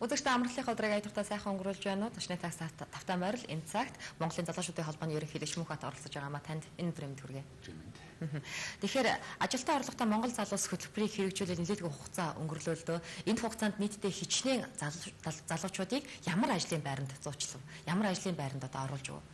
Үзэгчтэй амралтын өдрийг аялалтаа сайхан өнгөрүүлж байна уу? Ташны такс тавтан морил энэ цагт Монголын залуучуудын холбооны ерөнхийлөгч Шүмхбат оролцож байгаамаа танд энэ өдрийн мэд хүргэе. Тэгэхээр ажилтаа орлоготой Монгол залуус хөтөлбөрийг хэрэгжүүлэх нэлээдгүй хугацаа өнгөрлөлдөө. Энэ хугацаанд нийтдээ хичнээн залуучуудыг ямар ажлын байранд зуучлав? Ямар ажлын байранд одоо оруулж өгв?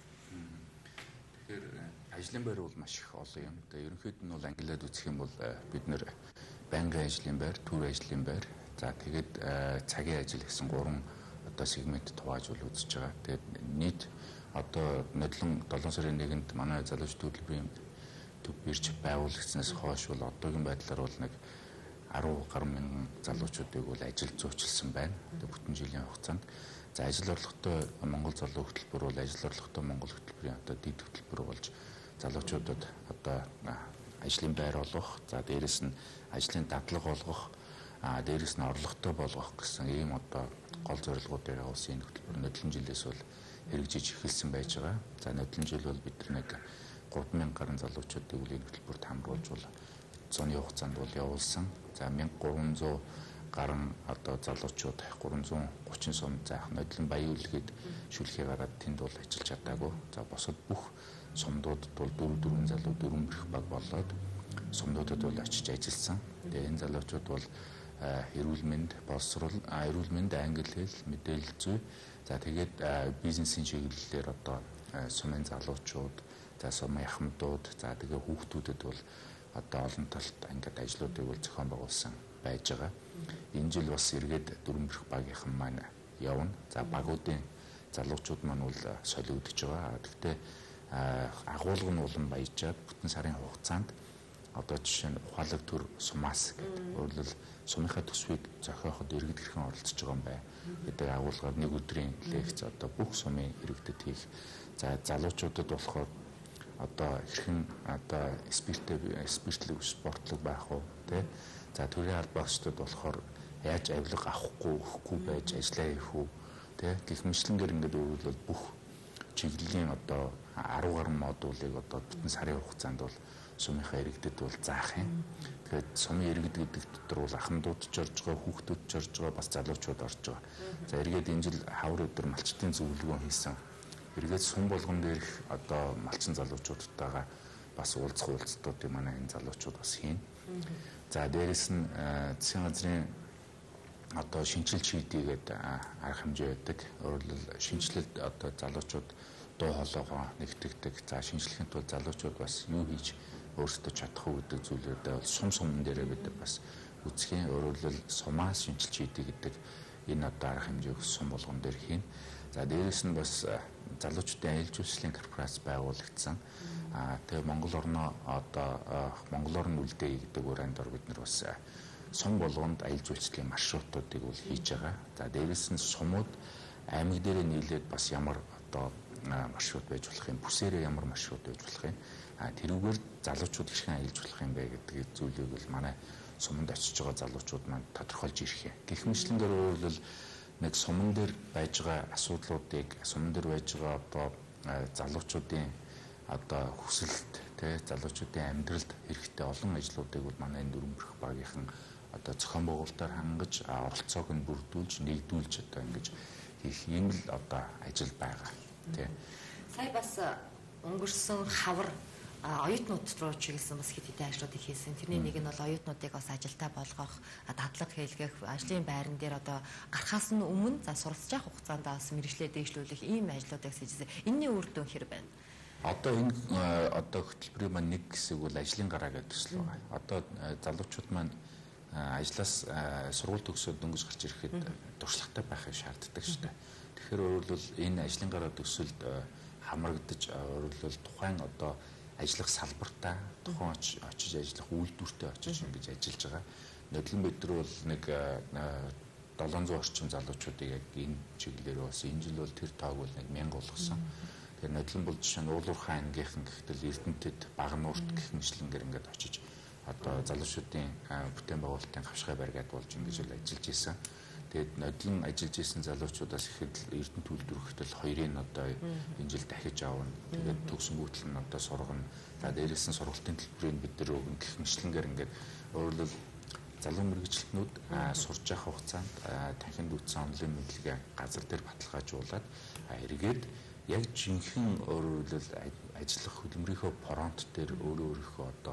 Тэгэхээр ажлын байр бол маш их олон юм. Тэгээ ерөнхийд нь бол англиад үзэх юм бол бид нэр байнгын ажлын байр, төр ажлын байр, за тэгээд цагийн ажил гэсэн гурван одоо сегмент хуваажуул үзэж байгаа. Тэгээд нийт одоо нодлон 7 сарын 1-нд манай залуучууд хөтөлбөрийн төв бирж байгуулагдсанаас хойш бол одоогийн байдлаар бол нэг 10 гаруй мянган залуучуудыг бол ажил зуучлсан байна. Тэгээд бүтэн жилийн хугацаанд за ажил орлоготой Монгол залуу хөтөлбөр бол ажил орлоготой Монгол хөтөлбөрийн одоо дэд хөтөлбөр болж залуучуудад одоо ажлын байр олгох, за дээрэс нь ажлын дадлага олгох, дээрэс нь орлоготой болгох гэсэн ийм одоо гол зорилгуудыг явуулсан энэ хөтөлбөр нодлон жилээс бол хэрэгжиж эхэлсэн байж байгаа. За нодлон жил бол бид нэг 3000 гаруй залуучуудыг бол энэ хөтөлбөрт хамруулж бол зуны хугацаанд бол явуулсан. За 1300 гаруй одоо залуучууд 330 сум заах нодлон баян үлгээд шүлхий гараад тэнд бол ажиллаж чадаагүй. За босод бүх сумдуудад бол 4 залуу 4 бэрх баг болоод сумдуудад бол очиж ажилласан. Тэгээ энэ залуучууд бол эрүүл мэнд, боловсрол, эрүүл мэнд, англи хэл, мэдээлэл зүй. За тэгээд бизнесийн чиглэлээр одоо сумын залуучууд, за сумын ахмадууд, за тэгээ хүүхдүүдэд бол одоо олон талт ингээд ажлуудыг бол зохион байгуулсан байж байгаа. Энэ жил бас эргээд 4 бэрх багийнхан маань явна. За багуудын залуучууд маань бол солиудж байгаа. Гэхдээ агуулга нь улам баяжаад бүтэн сарын хугацаанд одоо жишээ нь ухаалаг төр сумаас гэдэг өөрөлдөл сумынхаа төсвийг зохиоход иргэд хэрхэн оролцож байгаа юм бэ гэдэг агуулгаар нэг өдрийн лекц одоо бүх сумын иргэдэд хийх. За залуучуудад болохоор одоо хэрхэн одоо спиртлэг спортлог байх уу тий. За төрийн албаагчдад болохоор яаж авилга авахгүй өгөхгүй байж ажиллаа хийх үү тий. Гэх мэтлэнгээр ингээд өөрөлдөл бүх чиглэлийн одоо 10 гаруй модулыг одоо бүтэн сарын хугацаанд бол сумынхаа иргэдэд бол заах юм. Тэгэхээр сумын иргэд гэдэг дотор бол ахмадууд ч орж байгаа, хүүхдүүд ч орж байгаа, бас залуучууд орж байгаа. За эргээд энэ жил хавар өдөр малчтын зөвлөгөө хийсэн. Эргээд сум болгон дээрх одоо малчин залуучуудтайгаа бас уулзалтуудыг манай энэ залуучууд бас хийн. За дээрэс нь засгийн газрын одоо шинжилж хийдийгээд арга хэмжээ байдаг. Өөрөлдөл шинжилэлд одоо залуучууд дуу хоолойгоо нэгтгэдэг. За шинжилгээний тулд залуучууд бас юу хийж өөрсдөө чадах уу гэдэг зүйлүүдээ бол сум дээрээ бид бас үзхийн. Өөрөлдөл сумаас шинжилж хийдэг гэдэг энэ одоо арга хэмжээг сум болгон дээр хийн. За дээрэс нь бас залуучуудын аялал жуулчлалын корпорац байгуулагдсан. Тэгээ Монгол орноо одоо Монгол орн үлдээ гэдэг өрөөнд бид нар бас сум болгонд аялал жуулчлалын маршрутуудыг бол хийж байгаа. За дээрэс нь сумууд аймаг дээрээ нийлээд бас ямар одоо маршрут байж болох юм, бүсээрээ ямар маршрут байж болох юм. Тэрүүгээр залуучууд хэрхэн аялж болох юм бэ гэдэг зүйлийг бол манай суманд очиж байгаа залуучууд маань тодорхойлж ирэх юм. Гэх мэтлэнгээр өөрөлдөл нэг суман дээр байж байгаа асуудлуудыг, суман дээр байж байгаа одоо залуучуудын одоо хүсэлт, тэ залуучуудын амьдралд хэрэгтэй олон ажлуудыг бол манай энэ 4 бэрх багийнхан одоо зохион байгуулалтаар хангаж оролцоог нь бүрдүүлж, нэгдүүлж одоо ингэж хийх юм л одоо ажил байгаа. Тэ. Сая бас өнгөрсөн хавар оюутнууд руу чиглэсэн бас хэд хэдэн ажлуудыг хийсэн. Тэрний нэг нь бол оюутнуудыг бас ажилдаа болгох, дадлага хийлгэх, ажлын байран дээр одоо гарахаас нь өмнө за суралцж явах хугацаанд бас мэргэжлээ дэвшлүүлэх ийм ажлуудыг хийжсэн. Энэний үр дүн хэр байна? Одоо энэ одоо хөтөлбөрийн маань нэг хэсэг бол ажлын гараа гэдэг төсөл байгаа. Одоо залуучууд маань ажлаас сургууль төгсөөд дөнгөж гарч ирэхэд туршлагатай байхыг шаарддаг шүү дээ. Тэгэхээр өөрөлдөл энэ ажлын гараа төсөлд хамрагдаж өөрөлдөл тухайн одоо ажиллах салбартаа тухайн очиж ажиллах үйлдвэртээ очиж ингэж ажиллаж байгаа. Нодлон бид нар бол нэг 700 орчим залуучуудыг яг энэ чиглэлээр бас энэ жил бол тэр тоог бол нэг 1000 болгосон. Тэгэхээр нодлон бол жишээ нь уулуурхай ангийнхан гэхтэл Эрдэнэтэд Багнуурт гэх мэтлэнгээр ингээд очиж одоо залуучуудын бүтээн байгуулалтын хавшгай барьгаад болж ингэж л ажиллаж исэн. Тэгээд нодлон ажиллаж исэн залуучуудаас ихэд Эрдэнэт үйлдвэрлэхдээ хоёрын одоо энэ жил дахиж аавна. Тэгээд төгсөнгүүтэл нь одоо сургана. За дээрээс нь сургалтын төлбөрийг бид нар өгнө гэх мэтлэнгээр ингээд өөрөлдөл залуу мэргэжилтнүүд сурж явах хугацаанд танхимд үтсэн онлын мэдлэгээ газар дээр баталгаажуулаад эргээд яг жинхэнэ өөрөөр ажиллах хөдөлмөрийнхөө фронт дээр өөрийнхөө одоо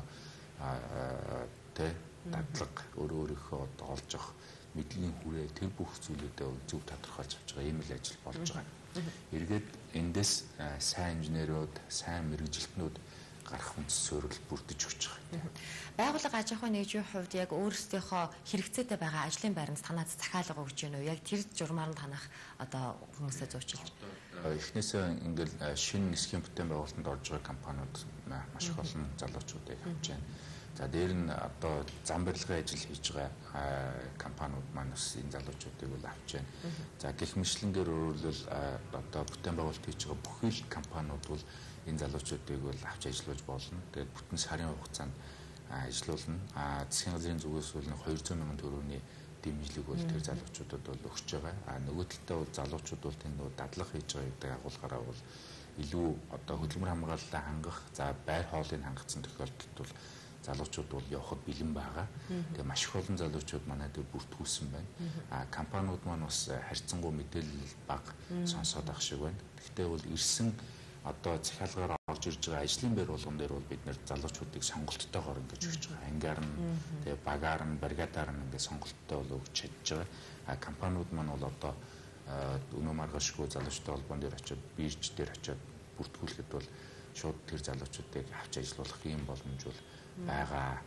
дадлага өөрийнхөө одоо олж авах мэдлийн хүрээ тэр бүх зүйлүүдээ зөв тодорхойлж авч байгаа ийм л ажил болж байгаа. Эргээд эндээс сайн инженерүүд, сайн мэргэжилтнүүд гарах үндэс суурил бүрдэж өгч байгаа. Байгууллага аж ахуйн нэгжийн хувьд яг өөрсдийнхөө хэрэгцээтэй байгаа ажлын байранд танаас захиалга өгч байна уу? Яг тэр журмаар нь танах одоо хүмүүсээ зөөчилж. Эхнээсээ ингээл шинэ нисхийн бүтээн байгуулалтанд орж байгаа компаниуд маш их олон залуучуудыг авч байна. За дээр нь одоо зам барилгын ажил хийж байгаа компаниуд маань бас энэ залуучуудыг бол авч байна. За гэх мэтлэнгээр өөрөлдөл одоо бүтээн байгуулалт хийж байгаа бүхэл компаниуд бол энэ залуучуудыг бол авч ажиллаж болно. Тэгээд бүтэн сарын хугацаанд ажиллуулна. Засгийн газрын зүгээс бол 200 мянган төгрөгийн дэмжлэг бол тэр залуучуудад бол өгч байгаа. Нөгөө талдаа бол залуучууд бол тэнд дадлага хийж байгаа гэдэг агуулгаараа бол илүү одоо хөдөлмөр хамгааллаа хангах, за байр хоолыг хангацсан тохиолдолд бол залуучууд бол явахд бэлэн байгаа. Тэгээ маш их олон залуучууд манай дээр бүртгүүлсэн байна. Компаниуд маань бас харьцангуй мэдээлэл бага сонсоод ах шиг байна. Гэхдээ бол ирсэн одоо захиалгаар орж ирж байгаа ажлын байр болгон дээр бол бид нэр залуучуудыг сонголттойгоор ингэж өгч байгаа. Ангаар нь тэгээ багаар нь бригадаар нь ингэ сонголттой бол өгч чадж байгаа. Компаниуд маань бол одоо өнөө маргаашгүй залуучтай холбоон дээр очиод бирж дээр очиод бүртгүүлэхэд бол шууд тэр залуучуудыг авч ажиллуулах юм боломж бол байгаа.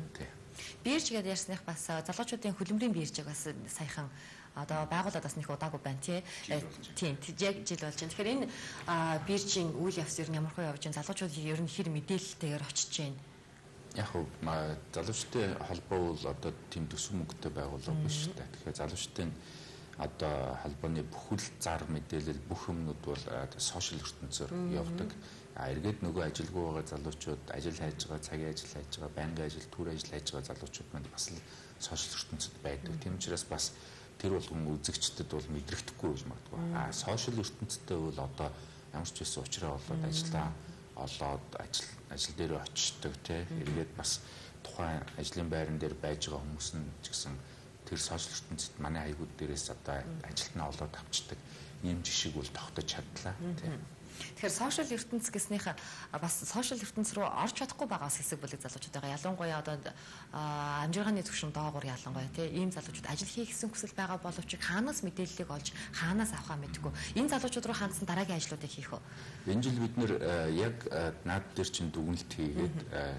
Бирж гэдээ ярьсных бас залуучуудын хөдөлмөрийн биржийг бас саяхан одоо байгууллагад бас нэг удаагүй байна тийм яг жил болж байна. Тэгэхээр энэ биржийн үйл явц ер нь ямар хөө явж байна? Залуучууд ер нь хэр мэдээлэлтэйгээр очиж байна? Яг уу залуучдын холбоо бол одоо тийм төсөв мөнгөтэй байгууллага биш шүү дээ. Тэгэхээр залуучдын одоо холбооны бүхэл зар мэдээлэл бүх юмнууд бол сошиал ертөнцөөр явдаг. Эргээд нөгөө ажилгүй байгаа залуучууд, ажил хайж байгаа, цагийн ажил хайж байгаа, байнгын ажил, төр ажил хайж байгаа залуучууд маань бас л сошиал ертөнцид байдаг. Тийм учраас бас тэр болгон үзэгчдэд бол мэдрэхдэггүй гэж магадгүй. Сошиал ертөнцтэй бол одоо ямар ч байсан уучраа болоод ажиллаа олоод ажил дээр очдог тий. Эргээд бас тухайн ажлын байран дээр байж байгаа хүмүүс нь ч гэсэн тэр сошиал ертөнцид манай хаягууд дээрээс одоо ажилт нь олоод авчдаг ийм жишг бол тогтож чадлаа тий. Тэгэхээр сошиал ертөнц гэснийхээ бас сошиал ертөнц рүү орж чадахгүй байгаас хэсэг бүлэг залуучууд байгаа. Ялангуяа одоо амжиргааны түвшин доогуур ялангуяа тийм ийм залуучууд ажил хийх гэсэн хүсэл байгаа боловч хаанаас мэдээллийг олж хаанаас авахаа мэдгүй. Энэ залуучууд руу хандсан дараагийн ажлуудыг хийх үү? Энэ жил бид нэр яг наад дээр чинь дүгнэлт хийгээд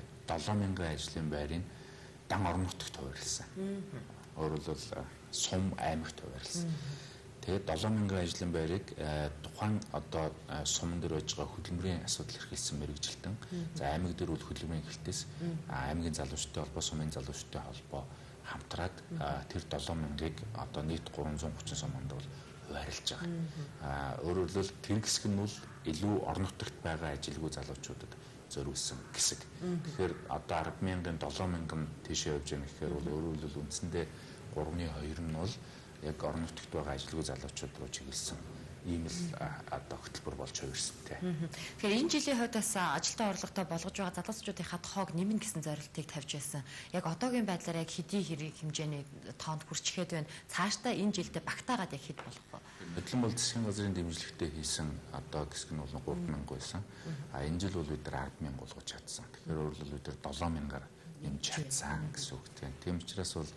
7000 ажлын байрыг дан орон нутагт хуваарлсан. Өөрөөр бол сум аймагт хуваарлсан. Тэгээд 7000 ажлын байрыг тухайн одоо суман дээр байж байгаа хөдөлмөрийн асуудал эрхэлсэн мэргэжилтэн. За аймаг дээр бол хөдөлмөрийн эхлэлтээс аймгийн залуучтай холбоо, сумын залуучтай холбоо хамтраад тэр 7000-ыг одоо нийт 330 суманд бол хуваарлаж байгаа. Өөрөөр хэлбэл тэр хэсэг нь бол илүү орон нутагт байгаа ажилгүй залуучуудад зориулсан хэсэг. Тэгэхээр одоо 100000-ын 7000 тийшээ явж байгаа гэхээр бол өөрөөр хэлбэл үндсэндээ 3/2 нь бол яг орон нутагт байгаа ажилгүй залуучууд руу чиглэсэн ийм л одоо хөтөлбөр болж хувирсан тийм. Тэгэхээр энэ жилийн хувьд бас ажилтны орлоготой болгож байгаа залуучуудын тоог нэмнэ гэсэн зорилтыг тавьж байсан. Яг одоогийн байдлаар яг хэдий хэрэг хэмжээний тоонд хүрчихэд байна. Цаашдаа энэ жилдээ багтаагаад яг хэд болох вэ? Хөдөлмөр бол засгийн газрын дэмжлэгтэй хийсэн одоо хэсэг нь бол 3000 байсан. Энэ жил бол бид нар 100000 болгож чадсан. Тэгэхээр өөрөлдөл бид нар 7000-аар нэмж чадсан гэсэн үг тийм. Тийм учраас бол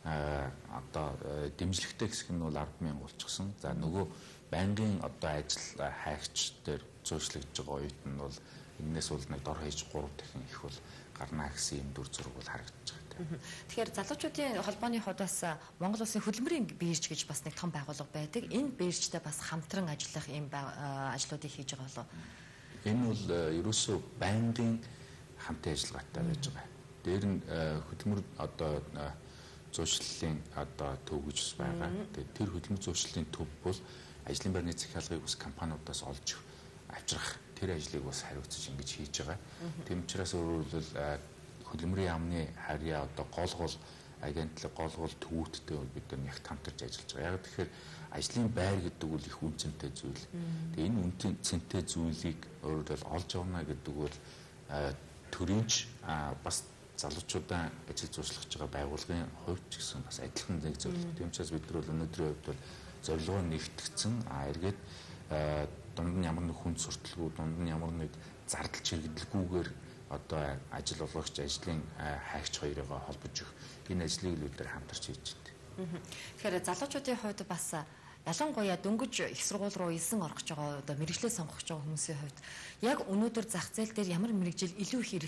одоо дэмжлэгтэй хэсэг нь бол 100000 болчихсон. За нөгөө байнгын одоо ажил хайгч дээр зөөчлөгдөж байгаа үед нь бол энэс бол нэг дор хаяж 3 дахин их бол гарна гэсэн юм дүр зураг бол харагдаж байгаа. Тэгэхээр залуучуудын холбооны хувьд бас Монгол Улсын хөдөлмөрийн бирж гэж бас нэг том байгууллага байдаг. Энэ биржтэй бас хамтран ажиллах ийм ажлуудыг хийж байгаа болов. Энэ бол ерөөсөө байнгын хамтын ажиллагаатай байж байгаа. Дээр нь хөдөлмөр одоо зуучлалын одоо төв гэж байгаа. Тэгээд тэр хөдөлмөр зуучлалын төв бол ажлын байрны захиалгыг бас компаниудаас олж авчрах тэр ажлыг бас хариуцаж ингэж хийж байгаа. Тийм учраас өөрөлдөл хөдөлмөрийн яамны харьяа одоо гол агентлаг гол төвүүдтэй бид нар ягт хамтарч ажиллаж байгаа. Яг тэгэхээр ажлын байр гэдэг бол их үнцэнтэй зүйл. Тэгээд энэ үнцэнтэй зүйлийг өөрөлдөл олж авна гэдэг бол төрийнч бас залуучуудаа ажил зуршлах байгаа байгууллагын хувьд ч гэсэн бас адилхан нэг зорилго. Тийм учраас бид нар бол өнөөдрийн хувьд бол зорилгоо нэгтгэсэн. Эргээд дунд нь ямар нэг хүнд сурталгүй, дунд нь ямар нэг зардал чирэгдэлгүйгээр одоо ажил олгогч ажлын хайгч хоёроо холбож өгөх энэ ажлыг л бид нар хамтарч хийж байна. Тэгэхээр залуучуудын хувьд бас ялангуяа дөнгөж их сургууль руу элсэн орох гэж байгаа одоо мэрэгчлээ сонгох гэж байгаа хүмүүсийн хувьд яг өнөөдөр зах зээл дээр ямар мэрэгжил илүү их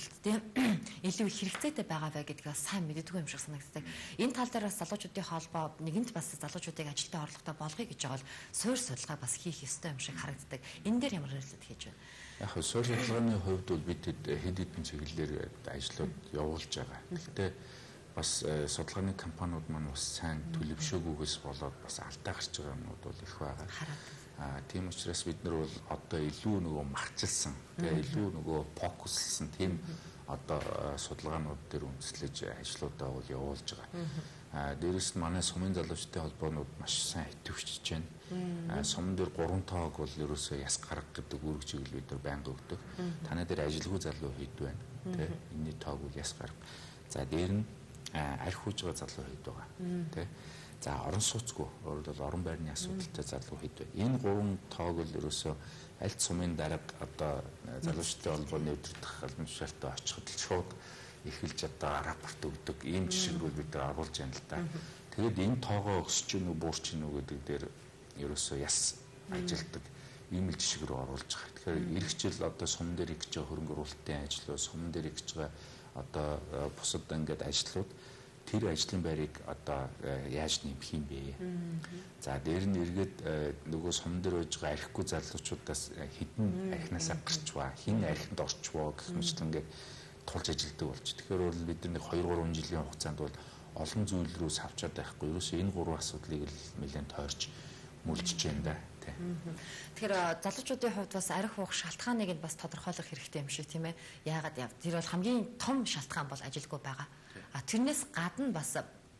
хэрэгцээтэй байгаа вэ гэдгийг сайн мэддэггүй юм шиг санагддаг. Энэ тал дээр бас залуучуудын холбоо нэгэнт бас залуучуудыг ажилтаа орлоготой болгоё гэж байгаа бол суурь судалгаа бас хийх ёстой юм шиг харагддаг. Энэ дээр ямар хэрэглээд хийж байна? Яг нь суурь судалгааны хувьд бол бид хэд хэдэн чиглэлээр ажлууд явуулж байгаа. Гэхдээ бас судалгааны компаниуд маань бас сайн төлөвшөөгүйгээс болоод бас алдаа гарч байгаа юмнууд бол их байгаа. Тийм учраас бид нар бол одоо илүү нөгөө махчилсан, тэгээ илүү нөгөө фокуслсан тийм одоо судалгаанууд дээр үндэслэж ажлуудаа бол явуулж байгаа. Дээрээс нь манай сумын залуучдын холбоонууд маш сайн идэвхжиж байна. Сумын дээр 3 тоог бол ерөөсөө яс гарга гэдэг үүрэг чиглэл бид нар байнга өгдөг. Танай дээр ажилгүй залуу хэд байна. Тэ энэний тоог бол яс гарга. За дээр нь арх хууж байгаа залуу хэд байгаа. Тэ. За орон сууцгүй өөрөлдөл орон байрны асуудалтай залуу хэд байна. Энэ 3 тоог л ерөөсөө аль сумын дарга одоо залуучдын холбооны өдөртөх албанчилтаа очиход л шууд эхэлж одоо рапорт өгдөг ийм жишгэрүүд бид нар оруулж байна л да. Тэгээд энэ тоогоо өсөж гинүү буурч гинүү гэдэг дээр ерөөсөө яс ажилтдаг ийм л жишгэр оруулж байгаа. Тэгэхээр эх жил одоо сумын дээр их гэж хөрөнгө оруулалтын ажил, сумын дээр их гэж одоо бусад ингээд ажлууд тэр ажлын байрыг одоо яаж нэмэх юм бэ? За дээр нь эргээд нөгөө суман дээр байж байгаа архигүй залуучуудаас хэдэн архинасаа гарчваа, хин архинд орчвоо гэх мэт ингээд тулж ажилдаг болж. Тэгэхээр бол бид нэг 2-3 жилийн хугацаанд бол олон зүйл рүү савчаад байхгүй. Ерөөсөө энэ 3 асуудлыг л нэлээд тойрч мөлжиж байна да. Тэгэхээр залуучуудын хувьд бас арх уух шалтгааныг нь бас тодорхойлох хэрэгтэй юм шиг тийм ээ. Яагаад тэр бол хамгийн том шалтгаан бол ажилгүй байгаа. Тэрнээс гадна бас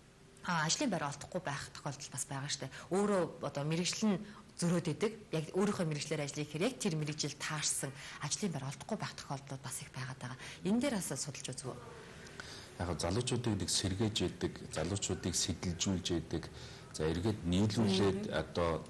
ажлын байр олдохгүй байх тохиолдол бас байгаа штэ. Өөрөө одоо мэрэгжил нь зөрөөд идэг. Яг өөрийнхөө мэрэгчлэр ажиллах хэрэг яг тэр мэрэгжил таарсан ажлын байр олдохгүй байх тохиолдлууд бас их байгаад байгаа. Энэ дээр бас судалж үзв үү? Яг залуучуудыг нэг сэргээж яадаг, залуучуудыг сэтэлжүүлж яадаг. За эргээд нийлүүлээд одоо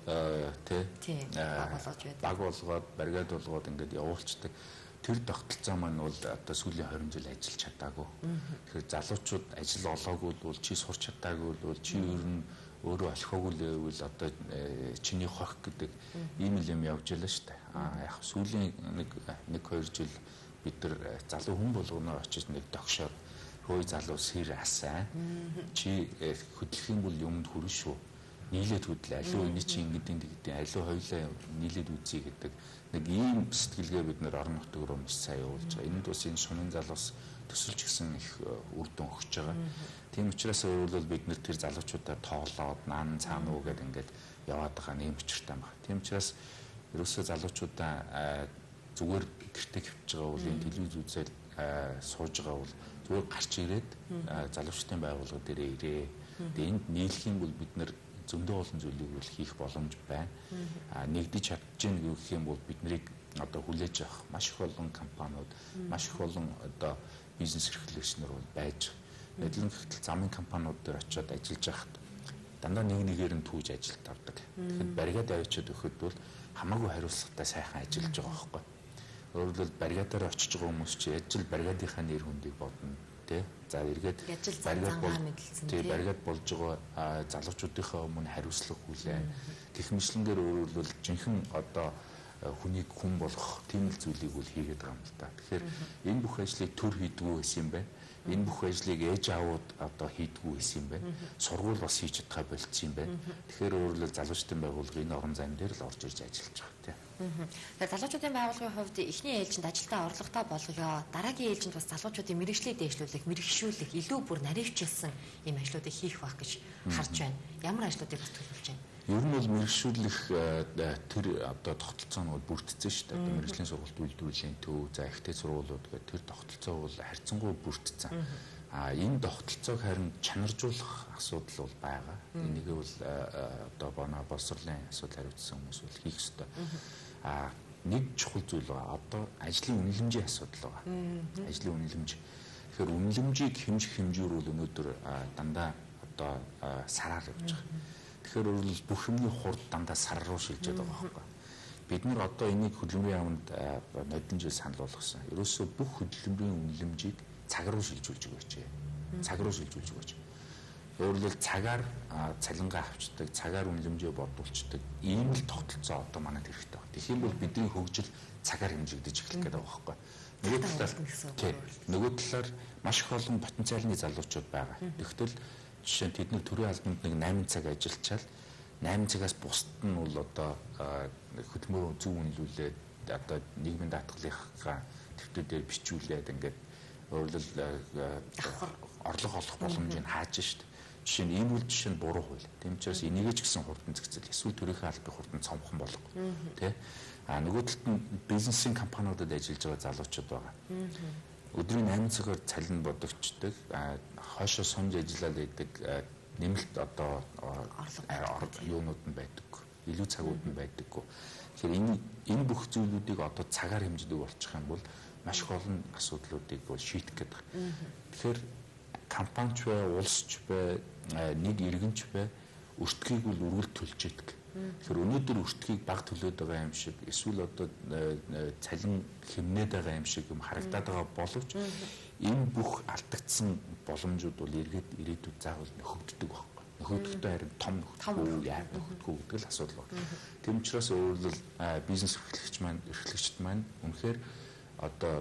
баг болгоод баригад болгоод ингээд явуулцдаг. Тэр тогтолцоо маань бол одоо сүүлийн 20 жил ажиллаж чадаагүй. Тэгэхээр залуучууд ажил олоогүй бол чи сурч чадаагүй бол чи ер нь өөрөө олхоогүй л одоо чиний хох гэдэг ийм юм явж байлаа шүү дээ. Яг сүүлийн нэг 2 жил бид нар залуу хүн болгоноо очиж нэг тогшоод хөөе залуу сэр асаа. Чи хөдлөх юм бол юмд хүрэн шүү. Нийлээд хөдлөө. Аливаа энэ чи ингэдэг аливаа хоёлаа нийлээд үзье гэдэг нэг ийм сэтгэлгээ бид нэр орон нутаг руу маш сайн явуулж байгаа. Энд бас энэ сумын залуус төсөлж гисэн их үр дүн өгч байгаа. Тийм учраас өөрөлдөл бид нэр тэр залуучуудаа тоолоод наан цаана уу гэдэг ингээд яваад байгаа нэм учиртай байна. Тийм учраас ерөөсөө залуучуудаа зүгээр гэртээ хөвж байгаа бол энэ телевиз үзэл сууж байгаа бол зүгээр гарч ирээд залуучдын байгууллага дээр ирээ. Тэгээд энд нийлэх юм бол бид нэр зөндөө олон зүйлийг бол хийх боломж байна. Нэгдэж чадчихна гэх юм бол биднийг одоо хүлээж авах маш их олон компаниуд, маш их олон одоо бизнес эрхлэгчнэр бол байж байгаа. Эдгээр ихтэл замын компаниуд дээр очиод ажиллаж байхад дандаа нэг нэгээр нь түүж ажилт авдаг. Тэгэхээр баригад авчиад өгөхөд бол хамаагүй хариуцлагатай сайхан ажиллаж байгаа байхгүй. Өөрөөр хэлбэл баригадаар очиж байгаа хүмүүс чи ажил баригадынхаа нэр хүндийг бодно. За эргээд баригад болж байгаа залуучуудынхаа өмнө хариуцлага хүлээн гэх мэтлэнгээр өөрөлдвөл жинхэнэ одоо хүнийг хүн болгох тийм л зүйлийг үл хийгээд байгаа юм л та. Тэгэхээр энэ бүх ажлыг төр хийдгүү байсан юм байна. Энэ бүх ажлыг ээж аавууд одоо хийдгүү байсан юм байна. Сургууль бас хийж чадхаа болцсон юм байна. Тэгэхээр өөрөлдвөл залуучдын байгууллага энэ орон займ дээр л орж ирж ажиллаж байгаа тийм. Тэгэхээр залуучуудын байгууллагын хувьд эхний ээлжинд ажилдаа орлоготой болгоё. Дараагийн ээлжинд бас залуучуудын мэрэгчлийг дээшлүүлэх, мэрэгшүүлэх, илүү бүр наривчлсан ийм ажлуудыг хийх байх гэж харж байна. Ямар ажлуудыг бас төлөвлөж байна? Ер нь бол мэрэгшүүлэх тэр одоо тогтолцоонууд бүрдсэн шүү дээ. Одоо мэрэгжлийн сургалт үйлдвэрлэлийн төв, за ихтэй сургуулиуд гэх тэр тогтолцоо бол харьцангуй бүрдсэн. Энэ тогтолцоог харин чанаржуулах асуудал бол байгаа. Энийг бол одоо бона боловсролын асуудал хариуцсан хүмүүс бол хийх ёстой. Нэг чухал зүйл байгаа. Одоо ажлын үнэлэмжийн асуудал байгаа. Ажлын үнэлэмж. Тэгэхээр үнэлэмжийг хэмжүүрүүл өнөөдөр дандаа одоо сараар явж байгаа. Тэгэхээр өөрөлд бүх юмны хурд дандаа сар руу шилжээд байгаа байхгүй. Бид нар одоо энийг хөдөлмөрийн яамд нодон жил санал болгосон. Ерөөсөө бүх хөдөлмөрийн үнэлэмжийг цаг руу шилжүүлж өгөөч. Цаг руу шилжүүлж өгөөч. Өөрөлд цагаар цалингаа авчдаг, цагаар үнэлэмжээ бодуулцдаг ийм л тогтолцоо одоо манайд хэрэгтэй байна. Тэгэх юм бол бидний хөгжил цагаар хэмжигдэж эхлэх гэдэг байгаа байхгүй. Нөгөө талаар маш их олон потенциалны залуучууд байгаа. Тэгвэл жишээ нь тэдний төрийн албанд нэг 8 цаг ажиллачаал 8 цагаас бусад нь бол одоо хөдөлмөр зөв үнэлүүлээд одоо нийгмийн даатгалынхаа төвтөдөө бичүүлээд ингээд өөрөлд орлого олох боломжийг хааж штт. Жишээ нь энэ үйл жишээ нь буруу хууль. Тийм учраас энийг ч гэсэн хурдан зэгцэл эсвэл төрийнхээ албыг хурдан цомхон болгох. Тэ? Нөгөө талд нь бизнесийн компаниудад ажиллаж байгаа залуучууд байгаа. Өдрийн 8 цагаар цалин бодогчдөг, хойшоо сумж ажиллаад байдаг нэмэлт одоо юунууд нь байдаг. Илүү цагууд нь байдаггүй. Тэгэхээр энэ бүх зүйлүүдийг одоо цагаар хэмждэг болчих юм бол маш их олон асуудлуудыг бол шийдэх гэдэг. Тэгэхээр компанич бай, улсч бай, нэг иргэнч бай өртгийг бол үргэлж төлж идэг. Тэгэхээр өнөөдөр өртгийг баг төлөөд байгаа юм шиг эсвэл одоо цалин хэмнээд байгаа юм шиг юм харагдаад байгаа боловч энэ бүх алдагдсан боломжууд бол ирээдүйд заавал нөхөгддөг байхгүй. Нөхөгдөхдөө харин том нөхөдгөө яа нөхөдгөө гэдэг л асуудал байна. Тийм учраас өөрөлд бизнес эрхлэгчд маань үнэхээр одоо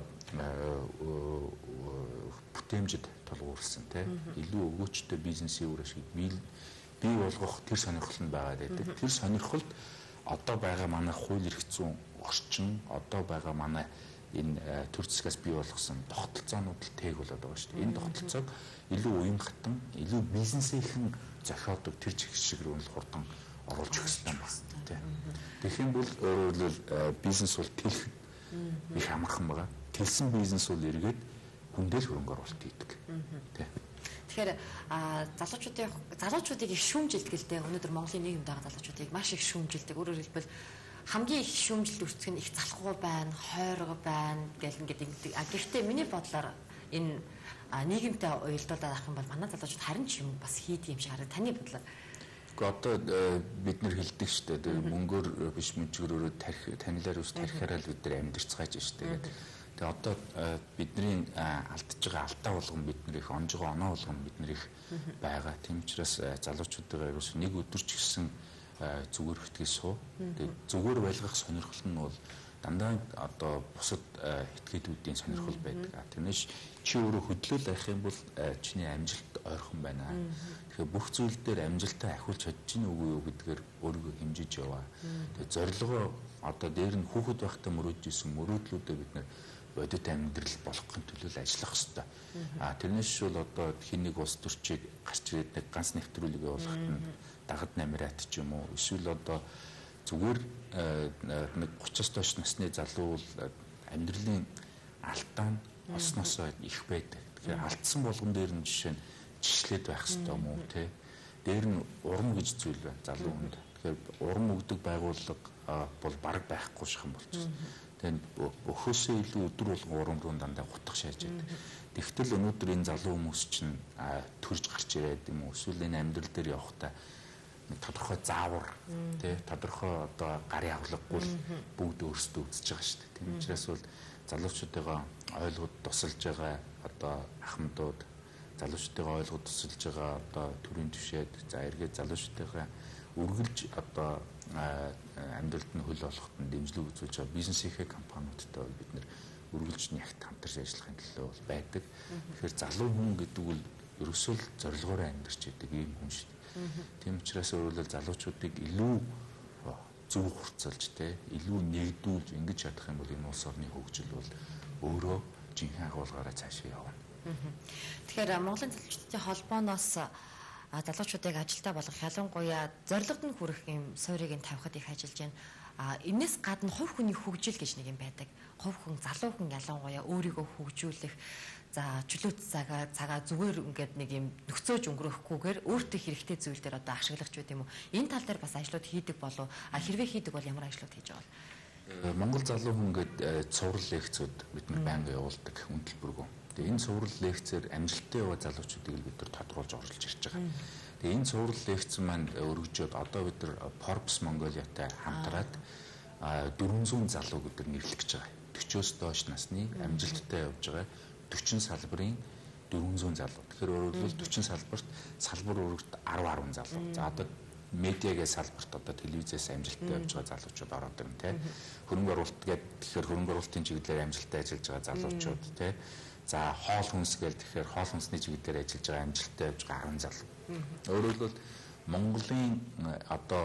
бүтээмжид толгуурласан илүү өгөөчтэй бизнесийн үр ашиг бий болгох тэр сонирхол нь байгаа гэдэг. Тэр сонирхолд одоо байгаа манай хууль эрх зүйн орчин, одоо байгаа манай энэ төр засгаас бий болгосон тогтолцоонууд л тэг болоод байгаа шүү дээ. Энэ тогтолцоог илүү уян хатан, илүү бизнесийнхэн зохиодог тэр чиг рүү л хурдан оруулж өгөх хэрэгтэй байна. Тэгэх юм бол өөрөөр бизнес бол тэлэх их амархан байгаа. Тэлсэн бизнес бол эргээд хүндэл хөрөнгө оруулалт хийдэг. Тэгэхээр залуучуудыг их шүүмжилдэг л дээ. Өнөөдөр Монголын нийгэмд байгаа залуучуудыг маш их шүүмжилдэг. Өөрөөр хэлбэл хамгийн их шүүмжилт үүсгэх нь их залхуу байна, хойрго байна гэл ингээд. Гэхдээ миний бодлоор энэ нийгэмтэй уялдуулаад авах юм бол манай залуучууд харин ч юм бас хийдэг юм шиг харагдав. Таны бодлоор? Одоо бид нэр хэлдэг шүү дээ. Мөнгөөр биш мөнчгөрөөрөө танилаар ус тарихаараа л бид нар амьдэрцгааж шүү дээ. Тэгээ одоо бидний алдж байгаа алдаа болгон бид нар их онж байгаа оноо болгон бид нар их байгаа. Тийм учраас залуучуудаа ерөөс нэг өдөр ч гэсэн зүгээр хөтгий суу. Тэгээ зүгээр байлгах сонирхол нь бол дандаа одоо бусад этгээдүүдийн сонирхол байдаг. Тэрнээс чи өөрөө хөдлөөл авах юм бол чиний амжилт ойрхон байна. Тэгэхээр бүх зүйл дээр амжилтаа ахиулж чадж гин үгүй юу гэдгээр өөрийгөө хэмжиж яваа. Тэгээ зорилгоо одоо дээр нь хүүхэд байхдаа мөрөөджсэн мөрөөдлүүдээ бид нар бодит амьдрал болохын төлөө ажиллах хэрэгтэй. Тэрнээс бол одоо хин нэг улс төрчийг гарч ирээд нэг ганц нэвтрүүлэг явуулахад нь дагад намират ч юм уу эсвэл одоо зүгээр нэг 30-аас доош насны залуу бол амьдралын алдаа нь осноосоо их байдаг. Тэгэхээр алдсан болгон дээр нь жишээ нь жишлээд байх хэрэгтэй юм уу те. Дээр нь урам гэж зүйл байна залуу хүнд. Тэгэхээр урам өгдөг байгууллага бол бараг байхгүй шахам болчихсон. Тэгээд өхөөсөө илүү өдөр болгон урам руу дандаа гутах шааж байдаг. Тэгтэл өнөөдөр энэ залуу хүмүүс чинь төрж гарч ирээд юм уу эсвэл энэ амьдрал дээр явахдаа тодорхой заавар тий тодорхой одоо гарын авлаггүй бүгд өөрсдөө үзэж байгаа шүү дээ. Тийм учраас бол залуучуудаа ойлгоод тусалж байгаа одоо ахмадууд залуучуудаа ойлгоод тусалж байгаа одоо төрийн түвшээд за эргээд залуучуудаа үргэлж одоо амьдралд нь хөл олоход нь дэмжлэг үзүүлж байгаа бизнесийнхээ компаниудтай бид нэр үргэлж нягт хамтарч ажиллахын төлөө бол байдаг. Тэгэхээр залуу хүн гэдэг бол ерөөсөө л зорилгоороо амьдарч идэг ийм хүн шүү дээ. Тийм учраас өөрөлдөл залуучуудыг илүү зөв хурцлж те илүү нэгдүүлж ингэж чадах юм бол энэ улс орны хөгжил бол өөрөө жинхэнэ агуулгаараа цаашаа явна. Тэгэхээр Монголын залуучуудын холбооноос залуучуудыг ажилдаа болгох ялангуяа зорилгод нь хүрэх юм суурийг нь тавихад их ажиллаж байна. Энээс гадна хувь хүний хөгжил гэж нэг юм байдаг. Хувь хүн залуу хүн ялангуяа өөрийгөө хөгжүүлэх за чөлөөт цагаа зүгээр ингээд нэг юм нөхцөөж өнгөрөхгүйгээр өөртөө хэрэгтэй зүйл дээр одоо ашиглах ч үгүй юм уу. Энэ тал дээр бас ажлууд хийдэг болов хэрвээ хийдэг бол ямар ажлууд хийж байгаа вэ? Монгол залуу хүн ингээд цуврал лекцүүд бид нар байнга явуулдаг үнэлбэргүй. Тэгээ энэ цуврал лекцээр амжилттай яваа залуучуудыг бид нар тодруулж оруулж ирж байгаа. Тэгээ энэ цуврал лекц маань өргөжөөд одоо бид нар Forbes Mongolia-тай хамтраад 400 залуу бид нар нэрлэх гэж байгаа. 40-оос доош насны амжилттай явж байгаа 40 салбарын 400 залуу. Тэгэхээр өөрөлдвөл 40 салбарт салбар өргөд 10 залуу. За одоо медиагийн салбарт одоо телевизээс амжилттай явж байгаа залуучууд ороод ирнэ тий. Хөрөнгө оруулалт гэдэг тэгэхээр хөрөнгө оруулалтын чиглэлээр амжилттай ажиллаж байгаа залуучууд тий. За хоол хүнс гэдэг тэгэхээр хоол хүнсний чиглэлээр ажиллаж байгаа амжилттай явж байгаа 10 залуу. Өөрөөр хэлбэл Монголын одоо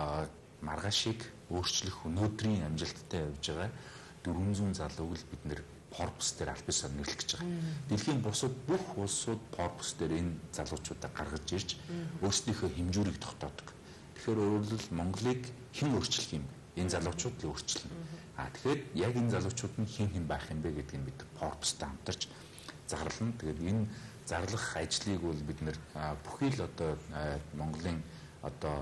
маргаашийг өөрчлөх өнөөдрийн амжилттай явж байгаа 400 залууг л бид нэр Forbes дээр аль бисаар нэрлэх гэж байгаа. Дэлхийн бусад бүх улсууд Forbes дээр энэ залуучуудаа гаргаж ирж өөрсдийнхөө хэмжүүрийг тогтоодог. Тэгэхээр өөрөлдвөл Монголыг хэн өөрчлөх юм? Энэ залуучууд л өөрчлөнө. Тэгэхээр яг энэ залуучууд нь хэн байх юм бэ гэдгийг бид Forbes-тай хамтарч зарлана. Тэгээд энэ зарлах ажлыг бол бид нэр бүхий л одоо Монголын одоо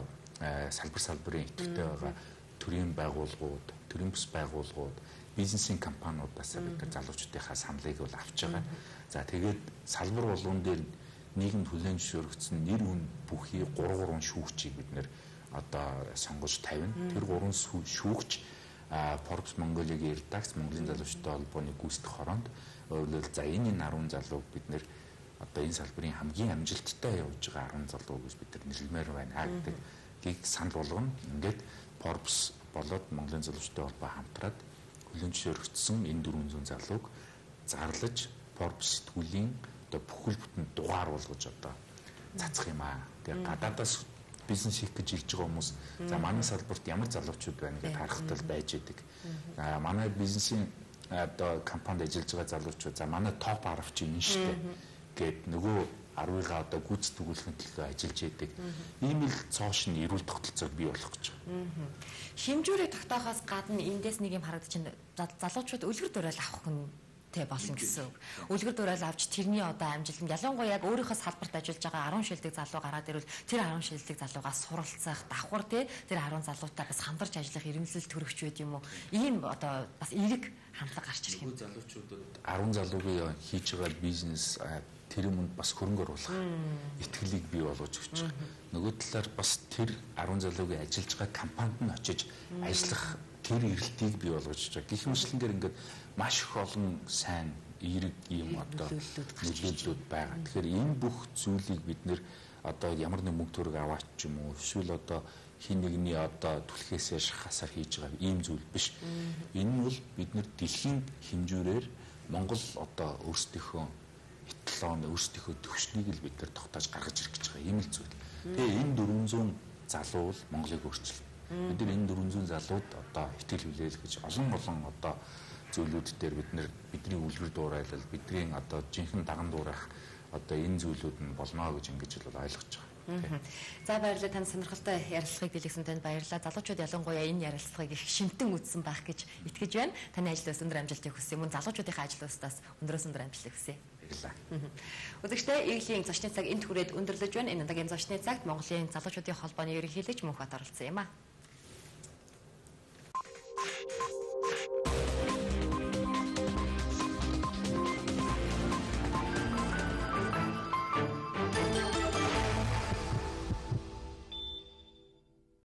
салбарын идэвхтэй байгаа төрийн байгууллагууд, төрийн бус байгууллагууд, бизнесийн компаниудаас бид нар залуучуудынхаа саналыг бол авч байгаа. За тэгээд салбар болгон дээр нийгэмд хүлээн зөвшөөрөгдсөн нэр хүн бүхий 3 шүүгчийг бид нэр одоо сонгож тавина. Тэр 3 шүүгч Forbes Mongolia-гийн редакц Монголын залуучуудын холбооны гүйцэтгэх хороонд өөрөлдвөл за энэ 10 залууг бид нэр одоо энэ салбарын хамгийн амжилттай явж байгаа 10 залуу гэж бид нар нэрлэмээр байна гэдгийг санал болгоно. Ингээд Forbes болоод Монголын залуучуудын холбоо хамтраад хүлээн зөвшөөрөгдсөн энэ 400 залууг зарлаж Forbes сэтгүүлийн одоо бүхэл бүтэн дугаар болгож одоо цацах юм аа. Тэгээ гадаадаас бизнес хийх гэж ирж байгаа хүмүүс за манай салбарт ямар залуучууд байна гэж харахтал байж идэг. Манай бизнесийн одоо компанид ажиллаж байгаа залуучууд за манай топ 10 чинь энэ шүү дээ гэд нөгөө 10-ыгаа одоо гүйцэтгүүлэхэд төлөө ажиллаж идэг. Ийм л цоош нь эрүүл тогтолцоог бий болгох гэж байна. Хэмжүүрийг тогтоохоос гадна эндээс нэг юм харагдаж байна. Залуучууд үлгэр дуурайл авах хүнтэй болно гэсэн үг. Үлгэр дуурайл авч тэрний одоо амжилтанд ялангуяа яг өөрийнхөө салбарт ажиллаж байгаа 10 шилдэг залуу гараад ирвэл тэр 10 шилдэг залуугаас суралцах, давхар тэр 10 залуутай бас хамтарч ажиллах ирэмсэл төрөгч байд юм уу? Ийм одоо бас эерэг хандлага гарч ирэх юм. Залуучуудад 10 залуугийн хийж байгаа бизнес тэр юмд бас хөрөнгө оруулах итгэлийг бий болгож өгч байгаа. Нөгөө талаар бас тэр 10 залуугийн ажиллаж байгаа компанид нь очиж ажиллах тэр эрэлтийг бий болгож байгаа. Гэх мэтлэнгээр ингээд маш их олон сайн эерэг юм одоо нөлөөллүүд байгаа. Тэгэхээр энэ бүх зүйлийг бид нэр одоо ямар нэг мөнгө төгрөг аваач ч юм уу эсвэл одоо хин нэгний одоо түлхээсээ шахасаар хийж байгаа ийм зүйл биш. Энэ нь бол бид нэр дэлхийн хэмжүүрээр Монгол одоо өөрсдийнхөө итлон өөрсдийнхөө төвшнийг л бид нар тогтоож гаргаж ирэх гэж байгаа юм л зүйл. Тэгээ энэ 400 залуу бол Монголыг өөрчилнө. Бид нар энэ 400 залууд одоо итгэл хүлээл гэж олон одоо зүйлүүд дээр бидний үлгэр дуурайлал бидний одоо жинхэнэ даган дуурайх одоо энэ зүйлүүд нь болно гэж ингэж бол ойлгож байгаа. За баярлалаа танд сонирхолтой ярилцлагыг дэлгэсэн танд баярлалаа. Залуучууд ялангуяа энэ ярилцлагыг их шимтэн үзсэн байх гэж итгэж байна. Таны ажлаас өндөр амжилтыг хүсье. Мөн залуучуудынхаа ажлуудаас өндөр амжилтыг хүсье. Үзэгчдээ Иглийн зочны цаг энд хүрээд өндөрлөж байна. Энэ удаагийн зочны цагт Монголын залуучуудын холбооны ерөнхийлөгч Мөнхбат оролцсон юм а.